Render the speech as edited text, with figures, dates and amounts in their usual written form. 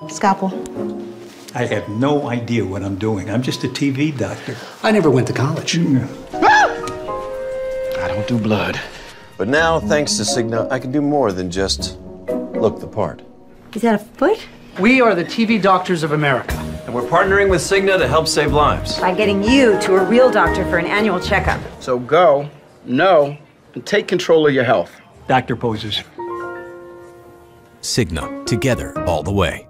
Scalpel. I have no idea what I'm doing. I'm just a TV doctor. I never went to college. I don't do blood. But now, thanks to Cigna, I can do more than just look the part. Is that a foot? We are the TV Doctors of America. And we're partnering with Cigna to help save lives. By getting you to a real doctor for an annual checkup. So go, know, and take control of your health. Doctor poses. Cigna, together all the way.